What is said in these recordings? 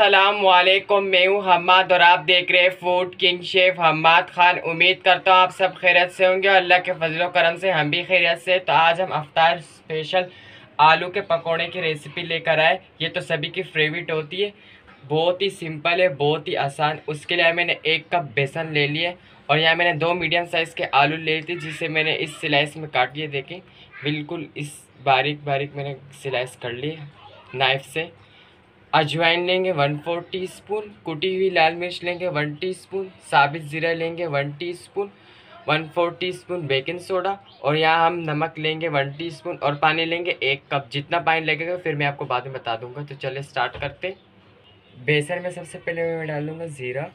अस्सलाम वालेकुम। मैं हूँ हम्माद और आप देख रहे हैं food king chef Hammad Khan. उम्मीद करता हूँ आप सब खैरियत से होंगे और अल्लाह के फजलो करम से हम भी खैरियत से। तो आज हम अफ्तार स्पेशल आलू के पकौड़े की रेसिपी लेकर आए। ये तो सभी की फेवरेट होती है, बहुत ही सिंपल है, बहुत ही आसान। उसके लिए मैंने 1 कप बेसन ले लिए और यहाँ मैंने 2 मीडियम साइज़ के आलू लिए थे, जिसे मैंने इस स्लाइस में काट लिए। देखें बिल्कुल इस बारीक बारीक मैंने स्लाइस कर लिए नाइफ से। अजवाइन लेंगे 1/4 टीस्पून, कुटी हुई लाल मिर्च लेंगे 1 टीस्पून, साबित ज़ीरा लेंगे 1 टीस्पून, 1/4 टीस्पून बेकिंग सोडा और यहाँ हम नमक लेंगे 1 टीस्पून और पानी लेंगे 1 कप। जितना पानी लगेगा फिर मैं आपको बाद में बता दूंगा। तो चलिए स्टार्ट करते हैं। बेसन में सबसे पहले मैं डालूँगा ज़ीरा,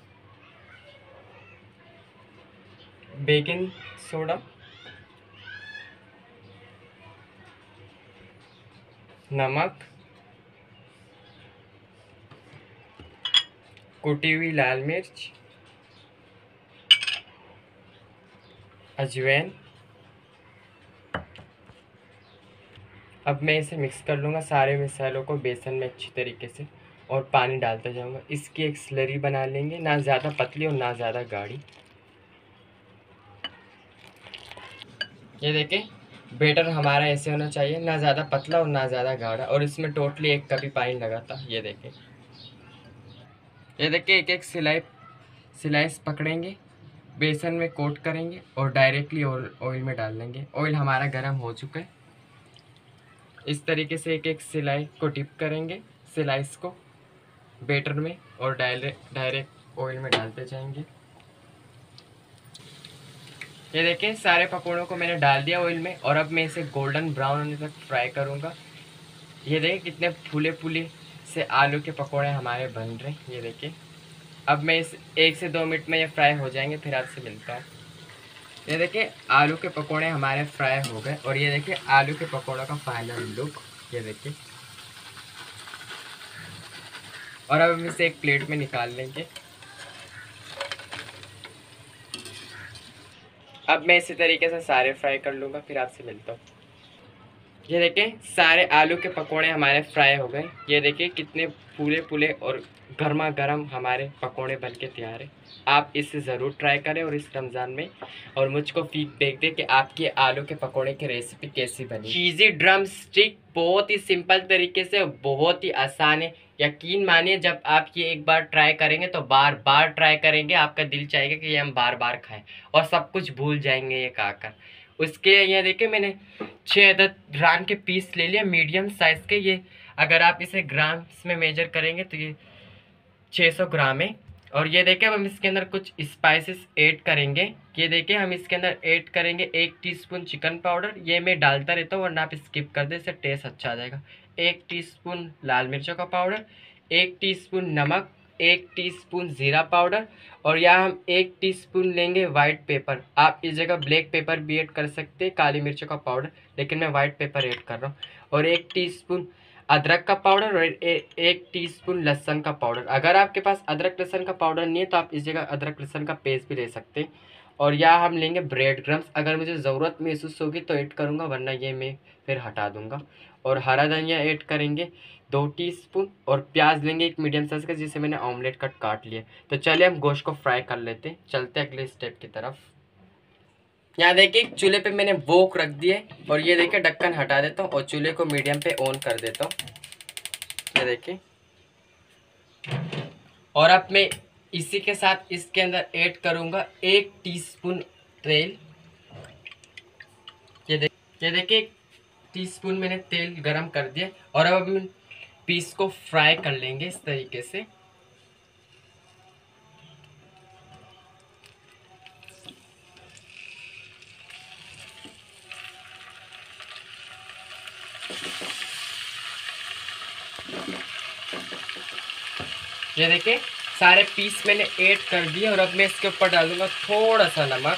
बेकिंग सोडा, नमक, कुटी हुई लाल मिर्च, अजवाइन। अब मैं इसे मिक्स कर लूँगा सारे मसालों को बेसन में अच्छी तरीके से और पानी डालता जाऊँगा। इसकी एक स्लरी बना लेंगे, ना ज़्यादा पतली और ना ज़्यादा गाढ़ी। ये देखें बेटर हमारा ऐसे होना चाहिए, ना ज़्यादा पतला और ना ज़्यादा गाढ़ा। और इसमें टोटली 1 कप ही पानी लगा था। ये देखें एक एक स्लाइस पकड़ेंगे, बेसन में कोट करेंगे और डायरेक्टली ऑयल में डाल देंगे। ऑयल हमारा गर्म हो चुका है। इस तरीके से एक एक सिलाई को डिप करेंगे, स्लाइस को बेटर में और डायरेक्ट ऑयल में डालते जाएंगे। ये देखें सारे पकौड़ों को मैंने डाल दिया ऑयल में और अब मैं इसे गोल्डन ब्राउन होने तक फ्राई करूँगा। ये देखें कितने फूले फूले से आलू के पकौड़े हमारे बन रहे हैं। ये देखें अब मैं इस 1 से 2 मिनट में ये फ्राई हो जाएंगे, फिर आपसे मिलता हूँ। ये देखें आलू के पकौड़े हमारे फ्राई हो गए और ये देखें आलू के पकौड़ों का फाइनल लुक। ये देखें और अब हम इसे एक प्लेट में निकाल लेंगे। अब मैं इसी तरीके से सारे फ्राई कर लूँगा, फिर आपसे मिलता हूँ। ये देखें सारे आलू के पकोड़े हमारे फ्राई हो गए। ये देखें कितने फूले फूले और गर्मा गर्म हमारे पकोड़े बन के तैयार है। आप इसे ज़रूर ट्राई करें और इस रमज़ान में और मुझको फीडबैक दें कि आपकी आलू के पकोड़े की रेसिपी कैसी बनी। चीज़ी ड्रम स्टिक बहुत ही सिंपल तरीके से बहुत ही आसान है। यकीन मानिए जब आप ये एक बार ट्राई करेंगे तो बार बार ट्राई करेंगे। आपका दिल चाहेगा कि ये हम बार बार खाएं और सब कुछ भूल जाएंगे ये खाकर। उसके यहाँ देखिए मैंने 6 अदद रान के पीस ले लिया मीडियम साइज़ के। ये अगर आप इसे ग्राम्स में मेजर करेंगे तो ये 600 ग्राम है। और ये देखिए अब हम इसके अंदर कुछ स्पाइसेस ऐड करेंगे। ये देखिए हम इसके अंदर ऐड करेंगे 1 टीस्पून चिकन पाउडर। ये मैं डालता रहता हूँ वरना आप स्किप कर दें, इससे टेस्ट अच्छा आ जाएगा। 1 टीस्पून लाल मिर्चों का पाउडर, 1 टीस्पून नमक, 1 टीस्पून ज़ीरा पाउडर और यहाँ हम 1 टीस्पून लेंगे वाइट पेपर। आप इस जगह ब्लैक पेपर भी ऐड कर सकते हैं, काली मिर्चों का पाउडर, लेकिन मैं वाइट पेपर ऐड कर रहा हूँ। और 1 टीस्पून अदरक का पाउडर और 1 टीस्पून लहसुन का पाउडर। अगर आपके पास अदरक लहसुन का पाउडर नहीं है तो आप इस जगह अदरक लहसुन का पेस्ट भी ले सकते हैं। और यहाँ हम लेंगे ब्रेड क्रम्स। अगर मुझे ज़रूरत महसूस होगी तो ऐड करूँगा, वरना ये मैं फिर हटा दूँगा। और हरा धनिया ऐड करेंगे 2 टीस्पून और प्याज लेंगे 1 मीडियम साइज़ का, जिसे मैंने ऑमलेट कट काट लिया। तो चलिए हम गोश्त को फ्राई कर लेते हैं। चलते अगले स्टेप की तरफ। यहाँ देखिए चूल्हे पे मैंने वोक रख दिए और ये देखिए ढक्कन हटा देता हूँ और चूल्हे को मीडियम पे ऑन कर देता हूँ। ये देखिए और अब मैं इसी के साथ इसके अंदर ऐड करूँगा 1 टीस्पून तेल। ये देखिए 1 टीस्पून मैंने तेल गरम कर दिया और अब हम पीस को फ्राई कर लेंगे इस तरीके से। ये देखिए सारे पीस मैंने ऐड कर दिए और अब मैं इसके ऊपर डालूंगा थोड़ा सा नमक,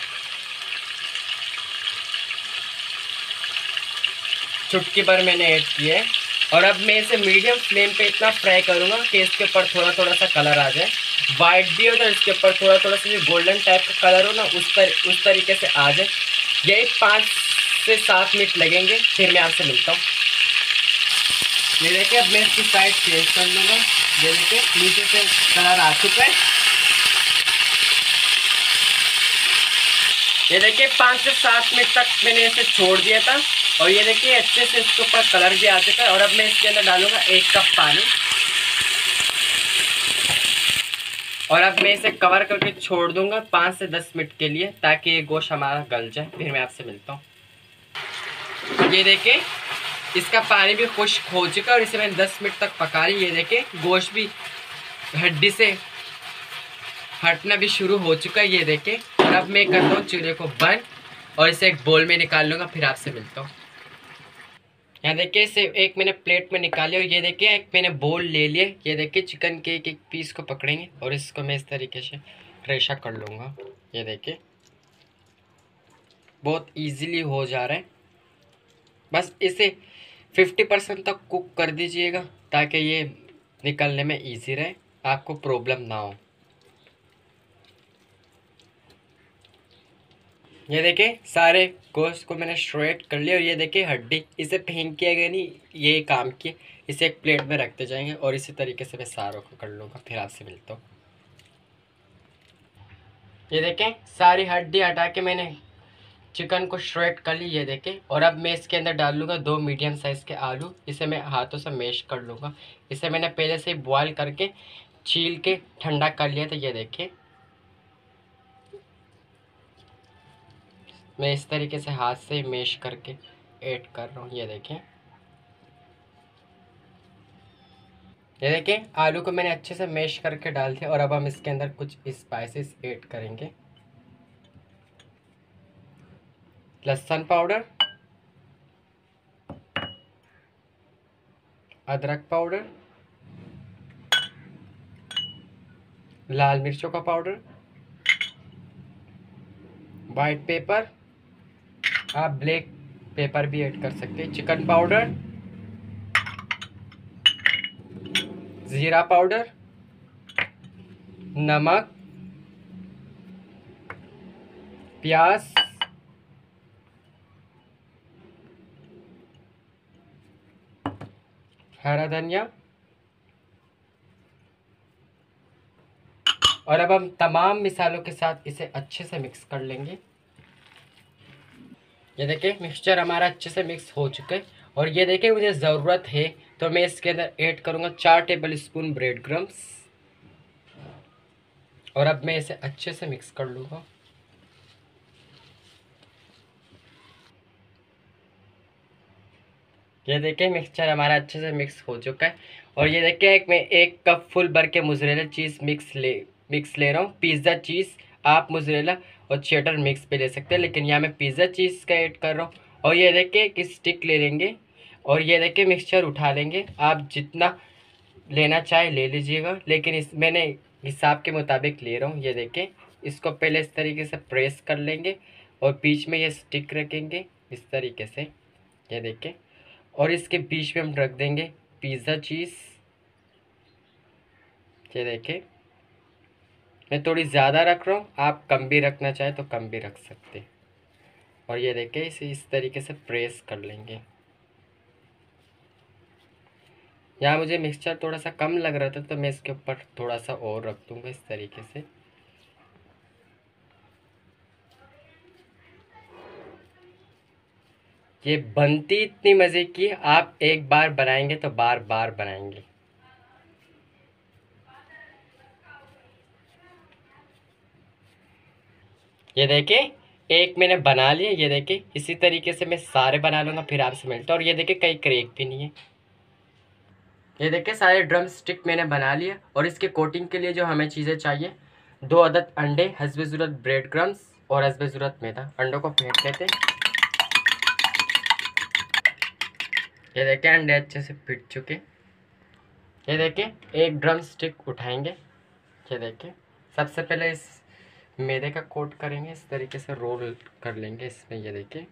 चुटकी भर मैंने ऐड किया है। और अब मैं इसे मीडियम फ्लेम पे इतना फ्राई करूंगा कि इसके ऊपर थोड़ा थोड़ा सा कलर आ जाए, वाइट भी हो तो इसके ऊपर थोड़ा थोड़ा सा गोल्डन टाइप का कलर हो ना, उस तरीके से आ जाए। यही 5 से 7 मिनट लगेंगे, फिर मैं आपसे मिलता हूँ। ये देखिए अब मैं इसकी साइड चेंज कर लूँगा। ये देखिए नीचे से कलर आ चुका है। ये देखिए 5 से 7 मिनट तक मैंने इसे छोड़ दिया था और ये देखिए अच्छे से इसके ऊपर कलर भी आ चुका है। और अब मैं इसके अंदर डालूंगा 1 कप पानी और अब मैं इसे कवर करके छोड़ दूंगा 5 से 10 मिनट के लिए, ताकि ये गोश्त हमारा गल जाए। फिर मैं आपसे मिलता हूँ। ये देखिए इसका पानी भी खुश्क हो चुका है और इसे मैंने 10 मिनट तक पका ली। ये देखिए गोश्त भी हड्डी से हटना भी शुरू हो चुका है। ये देखिए और अब मैं करता हूँ चूल्हे को बंद और इसे एक बोल में निकाल लूँगा। फिर आपसे मिलता हूँ। यहाँ देखिए इसे एक मैंने प्लेट में निकाल लिया और ये देखिए एक मैंने बोल ले लिया। ये देखिए चिकन के एक पीस को पकड़ेंगे और इसको मैं इस तरीके से रेशा कर लूँगा। ये देखिए बहुत इजीली हो जा रहा है। बस इसे 50% तक कुक कर दीजिएगा ताकि ये निकलने में इजी रहे, आपको प्रॉब्लम ना हो। ये देखिए सारे गोश्त को मैंने श्रेड कर लिया और ये देखिए हड्डी, इसे फेंक किया गया नहीं, ये काम किए। इसे एक प्लेट में रखते जाएंगे और इसी तरीके से मैं सारों को कर लूँगा। फिर आपसे मिलता हूँ। ये देखें सारी हड्डी हटा के मैंने चिकन को श्रेड कर ली। ये देखें और अब मैं इसके अंदर डाल लूँगा 2 मीडियम साइज़ के आलू। इसे मैं हाथों से मैश कर लूँगा। इसे मैंने पहले से ही बॉयल करके छील के ठंडा कर लिया था। ये देखिए मैं इस तरीके से हाथ से मैश करके ऐड कर रहा हूँ। ये देखें आलू को मैंने अच्छे से मैश करके डाल दिया और अब हम इसके अंदर कुछ स्पाइसेस ऐड करेंगे। लहसुन पाउडर, अदरक पाउडर, लाल मिर्चों का पाउडर, वाइट पेपर, आप ब्लैक पेपर भी ऐड कर सकते हैं, चिकन पाउडर, जीरा पाउडर, नमक, प्याज, हरा धनिया और अब हम तमाम मिसालों के साथ इसे अच्छे से मिक्स कर लेंगे। ये देखिए मिक्सचर हमारा अच्छे से मिक्स हो चुका है और ये देखिए मुझे ज़रूरत है तो मैं इसके अंदर ऐड करूँगा 4 टेबल स्पून ब्रेड क्रम्स और अब मैं इसे अच्छे से मिक्स कर लूँगा। ये देखिए मिक्सचर हमारा अच्छे से मिक्स हो चुका है और ये देखिए मैं 1 कप फुल भर के मोज़रेला चीज़ मिक्स ले रहा हूँ। पिज़्ज़ा चीज़ आप मोज़रेला और चेडर मिक्स पे ले सकते हैं, लेकिन यहाँ मैं पिज़्ज़ा चीज़ का ऐड कर रहा हूँ। और ये देखिए एक स्टिक ले लेंगे और ये देखिए मिक्सचर उठा लेंगे। आप जितना लेना चाहे ले लीजिएगा, लेकिन इस मैंने हिसाब के मुताबिक ले रहा हूँ। ये देखिए इसको पहले इस तरीके से प्रेस कर लेंगे और बीच में ये स्टिक रखेंगे इस तरीके से। ये देखिए और इसके बीच में हम रख देंगे पिज़्ज़ा चीज़। ये देखिए मैं थोड़ी ज़्यादा रख रहा हूँ, आप कम भी रखना चाहे तो कम भी रख सकते हैं। और ये देखिए इसे इस तरीके से प्रेस कर लेंगे। यहाँ मुझे मिक्सचर थोड़ा सा कम लग रहा था तो मैं इसके ऊपर थोड़ा सा और रख दूँगा इस तरीके से। ये बनती इतनी मज़े की, आप एक बार बनाएंगे तो बार बार बनाएंगे। ये देखिए एक मैंने बना लिया। ये देखिए इसी तरीके से मैं सारे बना लूँगा, फिर आपसे मिलता हूँ। और ये देखिए कहीं क्रैक भी नहीं है। ये देखिए सारे ड्रम स्टिक मैंने बना लिया और इसके कोटिंग के लिए जो हमें चीज़ें चाहिए 2 अदद अंडे, हस्बे ज़रूरत ब्रेड क्रम्स और हस्बे ज़रूरत मैदा। अंडों को फेंट लेते हैं। ये देखिए अंडे अच्छे से फिट चुके। ये देखिए एक ड्रम स्टिक उठाएंगे। ये देखिए सबसे पहले इस मैदे का कोट करेंगे, इस तरीके से रोल कर लेंगे इसमें। ये देखिए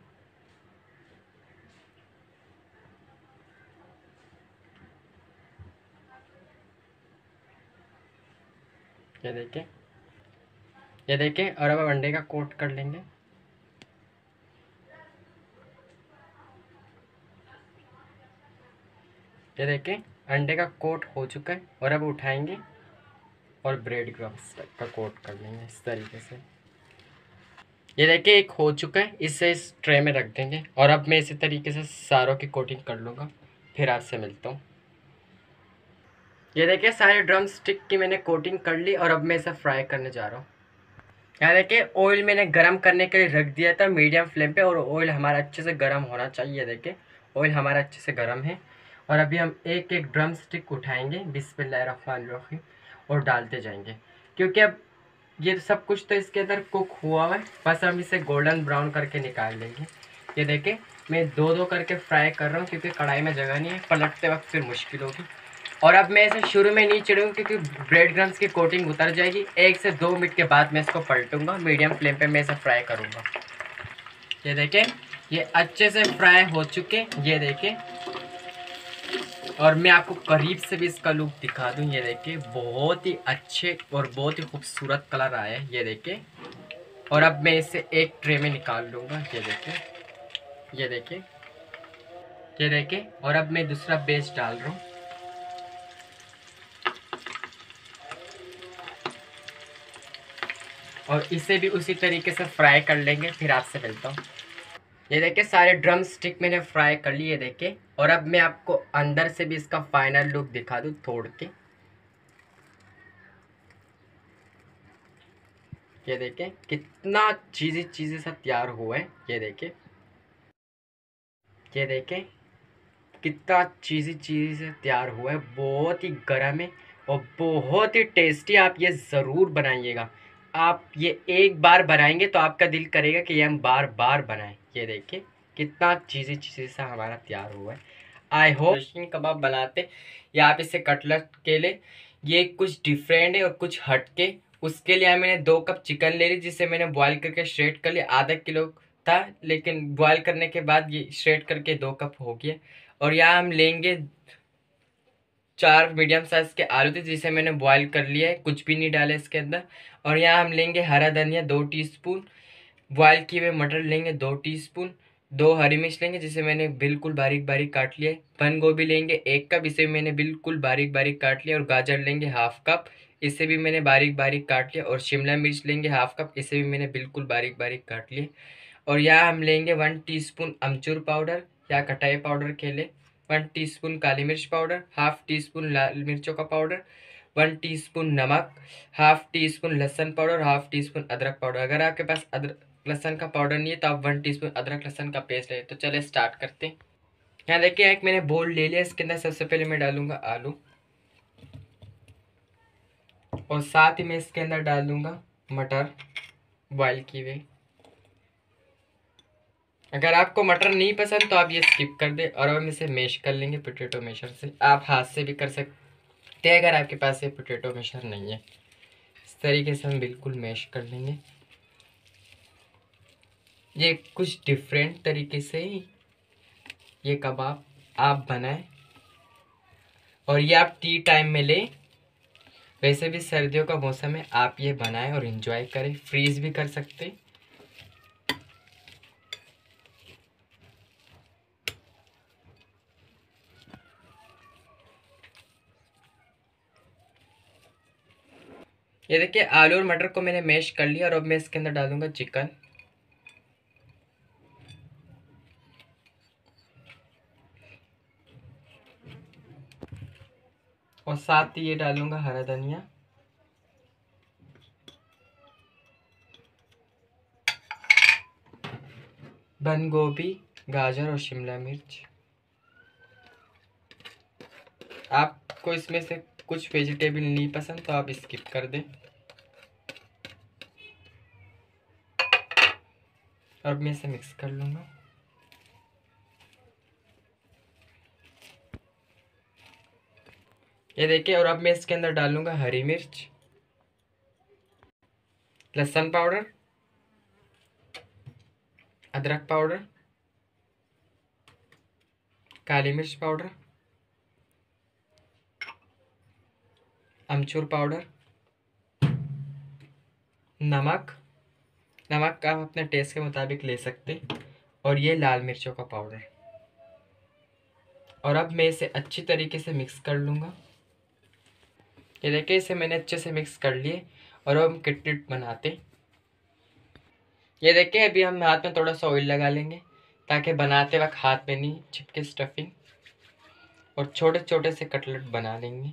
ये देखिए ये देखिए और अब अंडे का कोट कर लेंगे। ये देखें अंडे का कोट हो चुका है और अब उठाएंगे और ब्रेड क्रम्स का कोट कर लेंगे इस तरीके से। ये देखिए एक हो चुका है, इसे इस ट्रे में रख देंगे और अब मैं इसी तरीके से सारों की कोटिंग कर लूँगा, फिर आपसे मिलता हूँ। ये देखिए सारे ड्रम स्टिक की मैंने कोटिंग कर ली और अब मैं इसे फ्राई करने जा रहा हूँ। यहाँ देखिए ऑयल मैंने गरम करने के लिए रख दिया था मीडियम फ्लेम पे और ऑयल हमारा अच्छे से गरम होना चाहिए। देखिए ऑयल हमारा अच्छे से गरम है और अभी हम एक एक ड्रम स्टिक उठाएंगे बिस्मिल्लाहिर्रहमानिर्रहीम और डालते जाएंगे, क्योंकि अब ये सब कुछ तो इसके अंदर कुक हुआ है, बस हम इसे गोल्डन ब्राउन करके निकाल लेंगे। ये देखें मैं दो दो करके फ्राई कर रहा हूँ क्योंकि कढ़ाई में जगह नहीं है, पलटते वक्त फिर मुश्किल होगी। और अब मैं इसे शुरू में नहीं चढ़ूँगा क्योंकि ब्रेड क्रम्स की कोटिंग उतर जाएगी। 1 से 2 मिनट के बाद मैं इसको पलटूंगा, मीडियम फ्लेम पे मैं इसे फ्राई करूँगा। ये देखें ये अच्छे से फ्राई हो चुके, ये देखें। और मैं आपको करीब से भी इसका लुक दिखा दूं। ये देखिए बहुत ही अच्छे और बहुत ही खूबसूरत कलर आया है, ये देखिए। और अब मैं इसे एक ट्रे में निकाल लूँगा, ये देखिए, ये देखिए, ये देखिए। और अब मैं दूसरा बेस डाल रहा हूँ और इसे भी उसी तरीके से फ्राई कर लेंगे, फिर आपसे मिलता हूँ। ये देखिए सारे ड्रम स्टिक मैंने फ्राई कर लिए, देखिए। और अब मैं आपको अंदर से भी इसका फाइनल लुक दिखा दूँ तोड़ के। ये देखें कितना चीज़ी सा तैयार हुआ है, ये देखें, ये देखें कितना चीज़ी से तैयार हुआ है। बहुत ही गर्म है और बहुत ही टेस्टी। आप ये ज़रूर बनाइएगा। आप ये एक बार बनाएंगे तो आपका दिल करेगा कि ये हम बार बार बनाएं। ये देखिए कितना चीज़ी सा हमारा तैयार हुआ है। आई होप मशीन कबाब बनाते या आप इसे कटलेट के लिए, ये कुछ डिफरेंट है और कुछ हट के। उसके लिए मैंने 2 कप चिकन ले ली जिसे मैंने बॉईल करके श्रेड कर लिया। आधा किलो था लेकिन बॉईल करने के बाद ये श्रेड करके 2 कप हो गया। और यहाँ हम लेंगे 4 मीडियम साइज के आलू थे जिसे मैंने बॉईल कर लिया है, कुछ भी नहीं डाला इसके अंदर। और यहाँ हम लेंगे हरा धनिया 2 टीस्पून, बॉयल किए हुए मटर लेंगे 2 टीस्पून, 2 हरी मिर्च लेंगे जिसे मैंने बिल्कुल बारीक बारीक काट लिया है। बंद गोभी लेंगे 1 कप, इसे भी मैंने बिल्कुल बारीक बारीक काट लिया। और गाजर लेंगे हाफ कप, इसे भी मैंने बारीक बारीक काट लिया। और शिमला मिर्च लेंगे हाफ कप, इसे भी मैंने बिल्कुल बारीक बारीक काट लिया। और यहाँ हम लेंगे 1 टीस्पून अमचूर पाउडर या कटाई पाउडर के लिए, 1 टीस्पून काली मिर्च पाउडर, हाफ टीस्पून लाल मिर्चों का पाउडर, 1 टीस्पून नमक, हाफ टीस्पून लहसुन पाउडर, हाफ टीस्पून अदरक पाउडर। अगर आपके पास अदरक लहसुन का पाउडर नहीं है तो आप 1 टीस्पून अदरक लहसुन का पेस्ट ले। तो चले स्टार्ट करते हैं। यहाँ देखिए एक मैंने बोल ले लिया, इसके अंदर सबसे पहले मैं डालूंगा आलू और साथ ही मैं इसके अंदर डाल दूंगा मटर बॉयल किए हुए। अगर आपको मटर नहीं पसंद तो आप ये स्किप कर दें। और हम इसे मैश कर लेंगे पोटैटो मैशर से, आप हाथ से भी कर सकते हैं अगर आपके पास ये पोटैटो मैशर नहीं है। इस तरीके से हम बिल्कुल मैश कर लेंगे। ये कुछ डिफरेंट तरीके से ये कबाब आप बनाएं और ये आप टी टाइम में लें। वैसे भी सर्दियों का मौसम है, आप ये बनाएं और इन्जॉय करें, फ्रीज भी कर सकते हैं। ये देखिए आलू और मटर को मैंने मैश कर लिया और अब मैं इसके अंदर डालूंगा चिकन। और साथ ही ये डालूंगा हरा धनिया, बंद गोभी, गाजर और शिमला मिर्च। आपको इसमें से कुछ वेजिटेबल नहीं पसंद तो आप स्किप कर दें। और मैं इसे मिक्स कर लूँगा। ये देखिए और अब मैं इसके अंदर डालूंगा हरी मिर्च, लहसुन पाउडर, अदरक पाउडर, काली मिर्च पाउडर, अमचूर पाउडर, नमक, नमक आप अपने टेस्ट के मुताबिक ले सकते, और ये लाल मिर्चों का पाउडर। और अब मैं इसे अच्छी तरीके से मिक्स कर लूँगा। ये देखिए इसे मैंने अच्छे से मिक्स कर लिए और अब हम कटलेट बनाते। ये देखिए अभी हम हाथ में थोड़ा सा ऑयल लगा लेंगे ताकि बनाते वक्त हाथ में नहीं चिपके स्टफिंग, और छोटे छोटे से कटलेट बना लेंगे।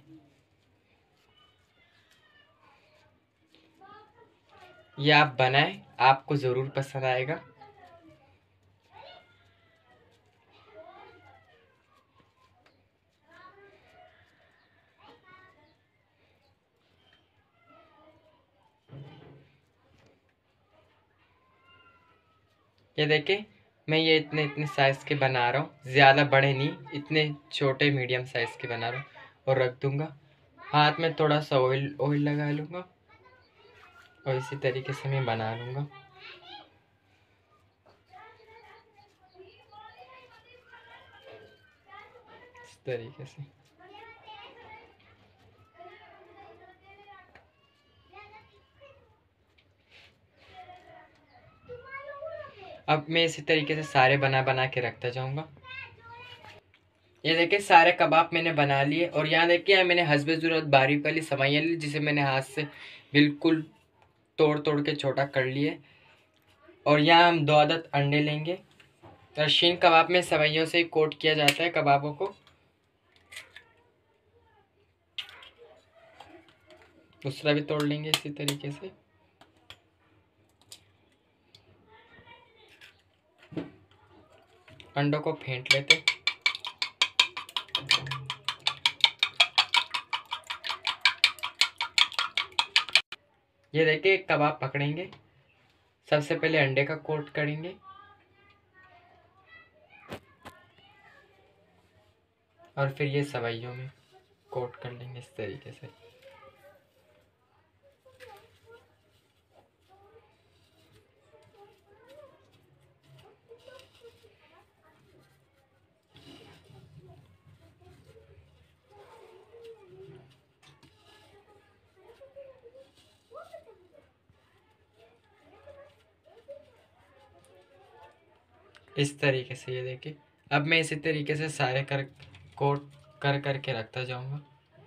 ये आप बनाएं, आपको ज़रूर पसंद आएगा। ये देखिए मैं ये इतने इतने साइज़ के बना रहा हूँ, ज़्यादा बड़े नहीं, इतने छोटे मीडियम साइज़ के बना रहा हूँ। और रख दूँगा, हाथ में थोड़ा सा ऑयल ऑयल लगा लूँगा और इसी तरीके से मैं बना लूँगा। इस तरीके से अब मैं इसी तरीके से सारे बना बना के रखता जाऊँगा। ये देखिए सारे कबाब मैंने बना लिए और यहाँ देखिए मैंने हसबे ज़रूरत बारीक वाली सेवइयाँ ली, जिसे मैंने हाथ से बिल्कुल तोड़ तोड़ के छोटा कर लिए। और यहाँ हम 2 अदद अंडे लेंगे। रशीन कबाब में सेवइयों से ही कोट किया जाता है कबाबों को। दूसरा भी तोड़ लेंगे इसी तरीके से। अंडों को फेंट लेते। ये देखिए एक कबाब पकड़ेंगे, सबसे पहले अंडे का कोट करेंगे और फिर ये सेवइयों में कोट कर लेंगे इस तरीके से। इस तरीके से ये देखिए अब मैं इसी तरीके से सारे कोट कर करके रखता जाऊंगा।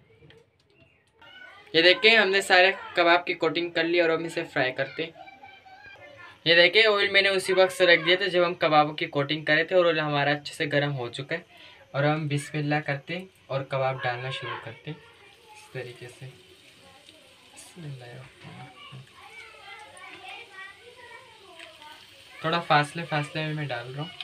ये देखिए हमने सारे कबाब की कोटिंग कर ली और हम इसे फ्राई करते। ये देखिए ऑयल मैंने उसी वक्त से रख दिया था जब हम कबाबों की कोटिंग करे थे और ऑयल हमारा अच्छे से गर्म हो चुका है। और हम बिस्मिल्लाह करते और कबाब डालना शुरू करते इस तरीके से। थोड़ा फासले फासले में मैं डाल रहा हूँ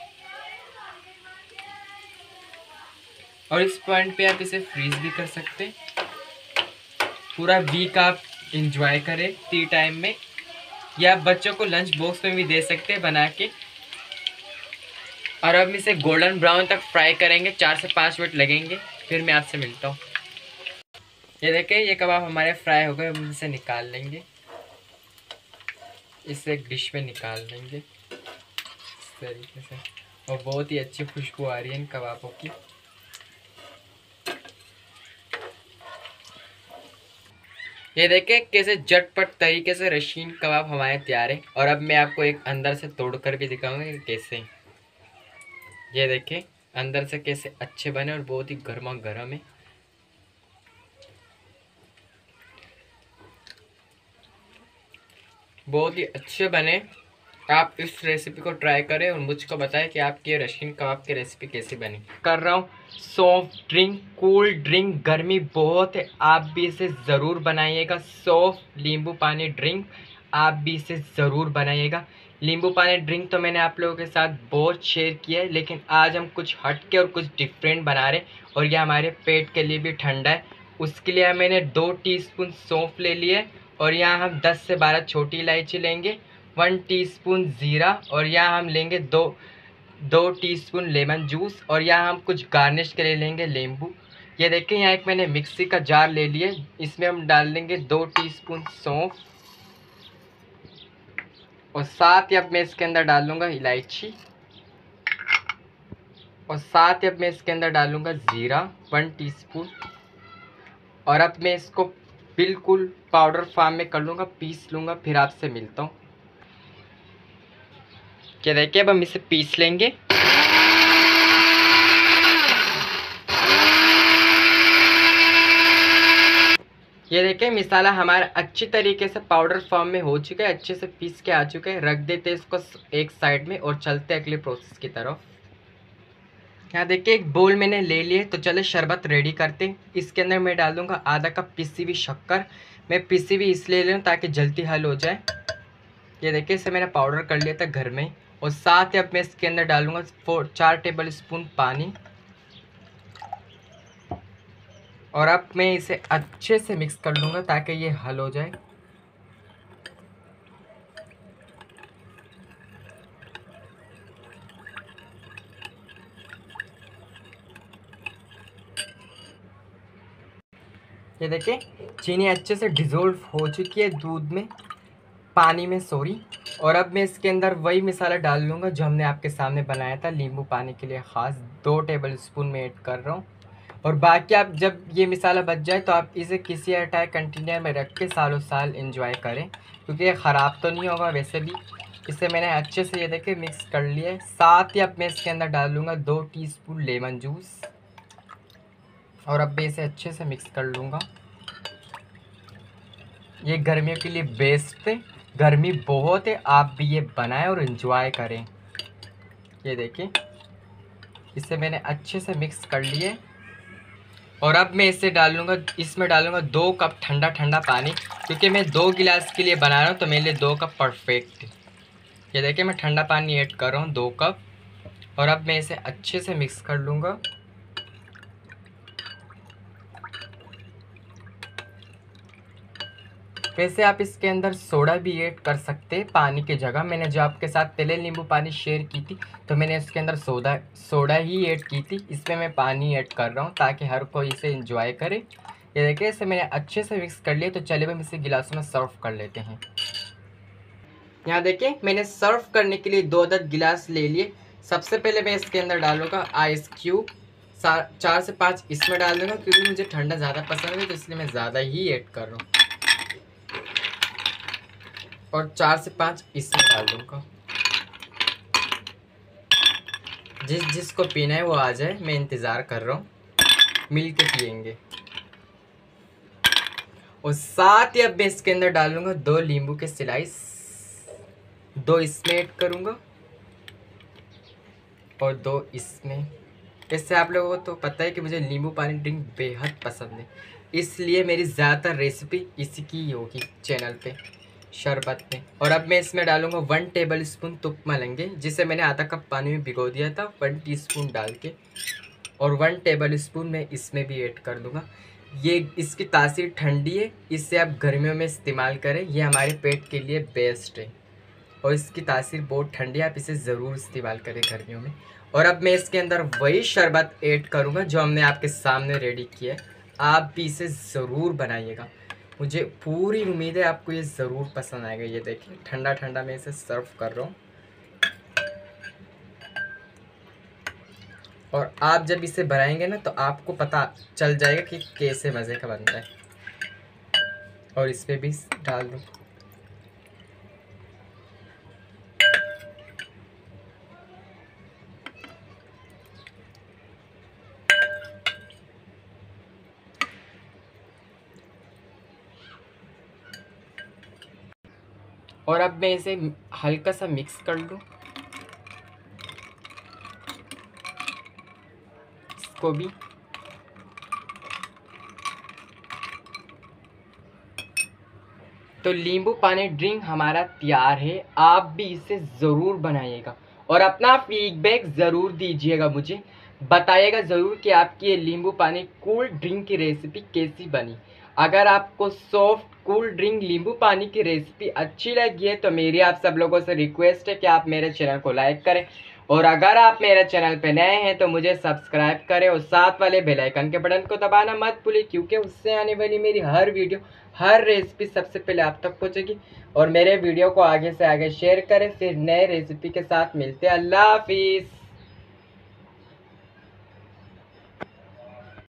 और इस पॉइंट पे आप इसे फ्रीज भी कर सकते। पूरा वीक आप इंजॉय करें टी टाइम में, या आप बच्चों को लंच बॉक्स में भी दे सकते हैं बना के। और अब इसे गोल्डन ब्राउन तक फ्राई करेंगे, 4 से 5 मिनट लगेंगे, फिर मैं आपसे मिलता हूँ। ये देखें ये कबाब हमारे फ्राई हो गए, हम इसे निकाल लेंगे, इसे एक डिश में निकाल लेंगे इस तरीके से। और बहुत ही अच्छी खुशबू आ रही है इन कबाबों की। ये देखें कैसे झटपट तरीके से रशीन कबाब हमारे तैयार है। और अब मैं आपको एक अंदर से तोड़कर भी दिखाऊंगा कि कैसे। ये देखें अंदर से कैसे अच्छे बने और बहुत ही गर्मा गर्म है। बहुत ही अच्छे बने। आप इस रेसिपी को ट्राई करें और मुझको बताएं कि आपकी ये रशीन कबाब की रेसिपी कैसी बनी। कर रहा हूँ सॉफ्ट ड्रिंक, कूल ड्रिंक, गर्मी बहुत है, आप भी इसे ज़रूर बनाइएगा। सॉफ्ट नींबू पानी ड्रिंक आप भी इसे ज़रूर बनाइएगा। नींबू पानी ड्रिंक तो मैंने आप लोगों के साथ बहुत शेयर किया है, लेकिन आज हम कुछ हट के और कुछ डिफरेंट बना रहे हैं और यह हमारे पेट के लिए भी ठंडा है। उसके लिए मैंने 2 टीस्पून सौंफ ले लिए और यहाँ हम 10 से 12 छोटी इलायची लेंगे, 1 टीस्पून ज़ीरा, और यहाँ हम लेंगे 2 टीस्पून लेमन जूस, और यहाँ हम कुछ गार्निश के लिए लेंगे नींबू। ये देखिए यहाँ एक मैंने मिक्सी का जार ले लिया, इसमें हम डाल देंगे 2 टीस्पून सौंफ और साथ ही अब मैं इसके अंदर डालूंगा इलायची, और साथ ही अब मैं इसके अंदर डालूंगा ज़ीरा 1 टीस्पून। और अब मैं इसको बिल्कुल पाउडर फॉर्म में कर लूँगा, पीस लूँगा, फिर आपसे मिलता हूँ। क्या देखिए अब हम इसे पीस लेंगे। ये देखें मसाला हमारा अच्छी तरीके से पाउडर फॉर्म में हो चुका है, अच्छे से पीस के आ चुके हैं। रख देते हैं इसको एक साइड में और चलते हैं अगले प्रोसेस की तरफ। यहाँ देखिए एक बोल मैंने ले लिए, तो चले शरबत रेडी करते हैं। इसके अंदर मैं डाल दूंगा आधा कप पिसी हुई शक्कर। मैं पिसी हुई इसलिए ले लूँ ताकि जल्दी हल हो जाए। ये देखिए इसे मैंने पाउडर कर लिया था घर में। और साथ ही अब मैं इसके अंदर डालूंगा 4 टेबल स्पून पानी। और अब मैं इसे अच्छे से मिक्स कर लूँगा ताकि ये हल हो जाए। ये देखिए चीनी अच्छे से डिज़ोल्व हो चुकी है दूध में, पानी में सॉरी। और अब मैं इसके अंदर वही मसाला डाल लूँगा जो हमने आपके सामने बनाया था नींबू पानी के लिए ख़ास। 2 टेबल स्पून में ऐड कर रहा हूँ। और बाकी आप जब ये मसाला बच जाए तो आप इसे किसी एयरटाइट कंटेनर में रख के सालों साल इंजॉय करें, क्योंकि ये ख़राब तो नहीं होगा। वैसे भी इसे मैंने अच्छे से ये देखिए मिक्स कर लिया है। साथ ही अब मैं इसके अंदर डाल लूँगा 2 टीस्पून लेमन जूस। और अब मैं इसे अच्छे से मिक्स कर लूँगा। ये गर्मियों के लिए बेस्ट है, गर्मी बहुत है, आप भी ये बनाएं और इन्जॉय करें। ये देखिए इसे मैंने अच्छे से मिक्स कर लिए। और अब मैं इसे इसमें डालूंगा 2 कप ठंडा ठंडा पानी, क्योंकि मैं 2 गिलास के लिए बना रहा हूँ तो मेरे लिए 2 कप परफेक्ट है। ये देखिए मैं ठंडा पानी ऐड कर रहा हूँ 2 कप। और अब मैं इसे अच्छे से मिक्स कर लूँगा। वैसे आप इसके अंदर सोडा भी ऐड कर सकते हैं पानी की जगह। मैंने जो आपके साथ पहले नींबू पानी शेयर की थी तो मैंने इसके अंदर सोडा ही ऐड की थी। इसमें मैं पानी ऐड कर रहा हूँ ताकि हर कोई इसे एंजॉय करे। ये देखिए इसे मैंने अच्छे से मिक्स कर लिया। तो चलिए हम इसे गिलासों में सर्व कर लेते हैं। यहाँ देखिए मैंने सर्व करने के लिए 2 अदद गिलास ले लिए। सबसे पहले मैं इसके अंदर डालूंगा आइस क्यूब। 4 से 5 इसमें डाल दूंगा, क्योंकि मुझे ठंडा ज़्यादा पसंद है तो इसलिए मैं ज़्यादा ही ऐड कर रहा हूँ। और 4 से 5 इसमें डाल दूंगा। जिसको पीना है वो आ जाए, मैं इंतज़ार कर रहा हूँ, मिल के पियेंगे। और साथ ही अब मैं इसके अंदर डालूंगा 2 नींबू के स्लाइस। 2 इसमें ऐड करूँगा और 2 इसमें। इससे आप लोगों को तो पता है कि मुझे नींबू पानी ड्रिंक बेहद पसंद है, इसलिए मेरी ज़्यादातर रेसिपी इसी की होगी चैनल पे, शरबत में। और अब मैं इसमें डालूंगा 1 टेबल स्पून तुप मलंगे, जिसे मैंने आधा कप पानी में भिगो दिया था 1 टीस्पून डाल के। और 1 टेबल स्पून मैं इसमें भी ऐड कर दूंगा। ये इसकी तासीर ठंडी है, इससे आप गर्मियों में इस्तेमाल करें, ये हमारे पेट के लिए बेस्ट है। और इसकी तासीर बहुत ठंडी है, आप इसे ज़रूर इस्तेमाल करें गर्मियों में। और अब मैं इसके अंदर वही शरबत ऐड करूँगा जो हमने आपके सामने रेडी किया है। आप भी इसे ज़रूर बनाइएगा, मुझे पूरी उम्मीद है आपको ये ज़रूर पसंद आएगा। ये देखिए ठंडा ठंडा मैं इसे सर्व कर रहा हूँ। और आप जब इसे बनाएंगे ना तो आपको पता चल जाएगा कि कैसे मज़े का बनता है। और इस पर भी डाल दूँ। और अब मैं इसे हल्का सा मिक्स कर लूँ इसको भी। तो नींबू पानी ड्रिंक हमारा तैयार है, आप भी इसे ज़रूर बनाइएगा और अपना फीडबैक ज़रूर दीजिएगा, मुझे बताइएगा ज़रूर कि आपकी ये नींबू पानी कूल ड्रिंक की रेसिपी कैसी बनी। अगर आपको सॉफ्ट कूल ड्रिंक नींबू पानी की रेसिपी अच्छी लगी है तो मेरी आप सब लोगों से रिक्वेस्ट है कि आप मेरे चैनल को लाइक करें। और अगर आप मेरे चैनल पे नए हैं तो मुझे सब्सक्राइब करें और साथ वाले बेल आइकन के बटन को दबाना मत भूलिए, क्योंकि उससे आने वाली मेरी हर वीडियो, हर रेसिपी सबसे पहले आप तक पहुंचेगी। और मेरे वीडियो को आगे से आगे शेयर करें। फिर नए रेसिपी के साथ मिलते हैं। अल्लाह हाफिज़।